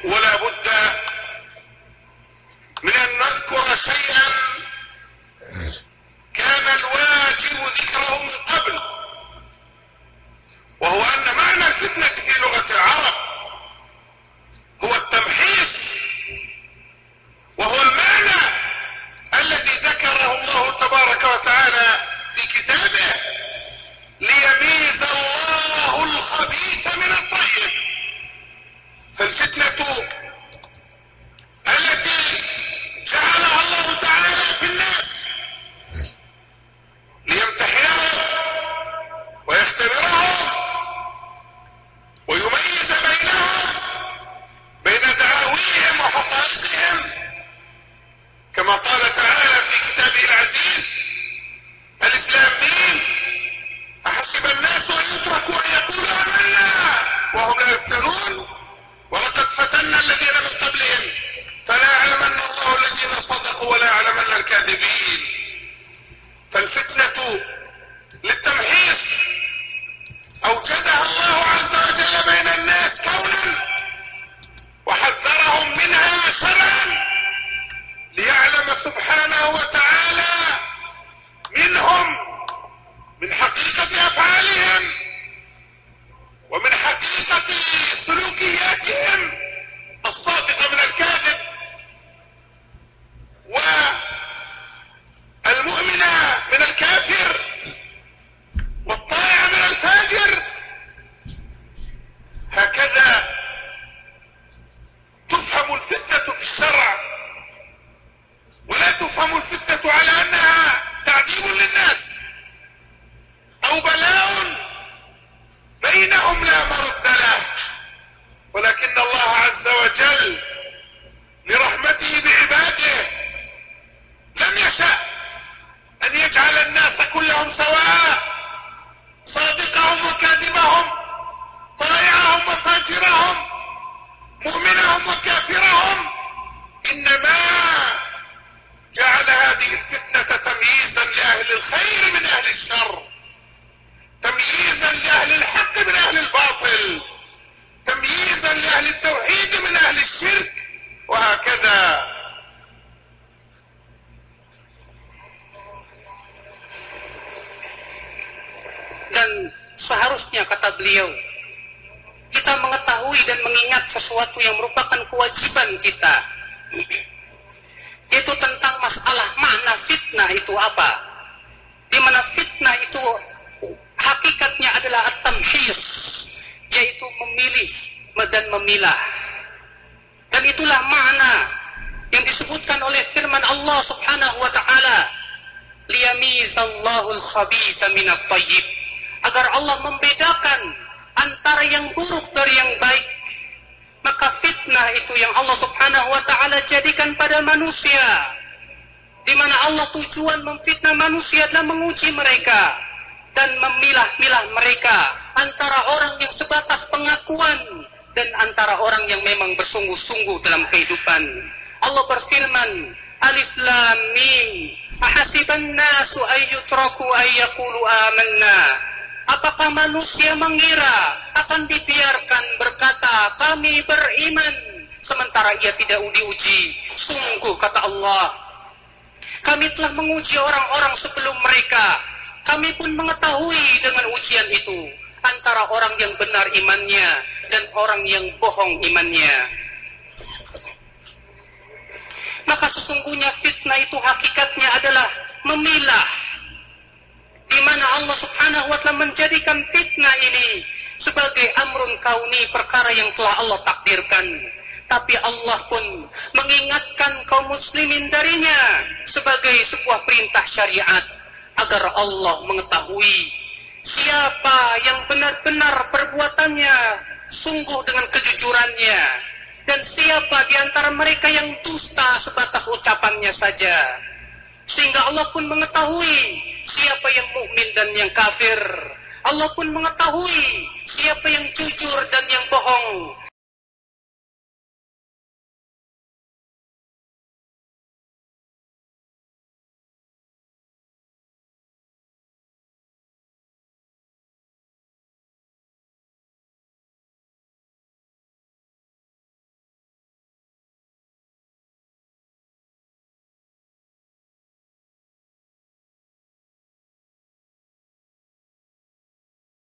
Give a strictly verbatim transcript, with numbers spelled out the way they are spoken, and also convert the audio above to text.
ولا بد من أن نذكر شيئا كان الواجب ذكره من قبل، وهو أن معنى الفتنة في لغة العرب هو التمحيص، وهو المعنى الذي ذكره الله تبارك وتعالى في كتابه: ليميز الله الخبيث من الطيب. فالفتنة التي جعلها الله تعالى في الناس ليمتحنهم ويختبرهم ويميز بينهم بين دعاويهم وحقائقهم، كما قال تعالى في كتابه العزيز: ألف لام ميم أحسب الناس أن يتركوا أن يقولوا آمنا وهم لا يفتنون ولقد فتنا الذين من قبلهم فلا يعلمن الله الذين صدقوا ولا يعلمن الكاذبين. فالفتنة للتمحيص أوجدها الله عز وجل بين الناس كونا وحذرهم منها شرعا، ليعلم سبحانه وتعالى منهم من حقيقة أفعالهم ومن حقيقة سلوكياتهم الصادقة من الكاذب، والمؤمن من الكافر، والطائع من الفاجر. هكذا تفهم الفتنة في الشرع، ولا تفهم الفتنة على أنها تعذيب للناس أو بلاء بينهم لا مرد له، ولكن الله عز وجل لرحمته بعباده لم يشأ أن يجعل الناس كلهم سواء، صادقهم وكاذبهم، طائعهم وفاجرهم، مؤمنهم وكافرهم، إنما جعل هذه الفتنة تمييزا لأهل الخير من أهل الشر، تمييزا لأهل الحق من أهل الباطل، تمييزا لأهل التوحيد من أهل الشرك، وهكذا. Dan seharusnya, kata beliau, kita mengetahui dan mengingat sesuatu yang merupakan kewajiban kita, yaitu tentang masalah makna fitnah itu apa. Di mana fitnah itu hakikatnya adalah at-tamhis, yaitu memilih dan memilah. Dan itulah makna yang disebutkan oleh firman Allah Subhanahu wa taala, liyamizallahu al-khabitha minat thayyib, agar Allah membedakan antara yang buruk dari yang baik. Maka fitnah itu yang Allah Subhanahu wa taala jadikan pada manusia, di mana Allah tujuan memfitnah manusia adalah menguji mereka dan memilah-milah mereka antara orang yang sebatas pengakuan dan antara orang yang memang bersungguh-sungguh dalam kehidupan. Allah berfirman, Alif Lam Mim ahasiban nasu ayyutraku ayyaqulu amanna. Apakah manusia mengira akan dibiarkan berkata kami beriman sementara ia tidak diuji? Sungguh, kata Allah, kami telah menguji orang-orang sebelum mereka. Kami pun mengetahui dengan ujian itu antara orang yang benar imannya dan orang yang bohong imannya. Maka sesungguhnya fitnah itu hakikatnya adalah memilah, di mana Allah Subhanahu wa taala menjadikan fitnah ini sebagai amrun kauni, perkara yang telah Allah takdirkan. Tapi Allah pun mengingatkan kaum muslimin darinya sebagai sebuah perintah syariat, agar Allah mengetahui siapa yang benar-benar perbuatannya sungguh dengan kejujurannya, dan siapa di antara mereka yang dusta sebatas ucapannya saja. Sehingga Allah pun mengetahui siapa yang mukmin dan yang kafir. Allah pun mengetahui siapa yang jujur dan yang bohong.